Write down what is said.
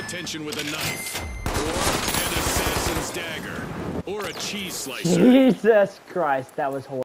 attention with a knife, or an assassin's dagger, or a cheese slicer. Jesus Christ, that was horrible.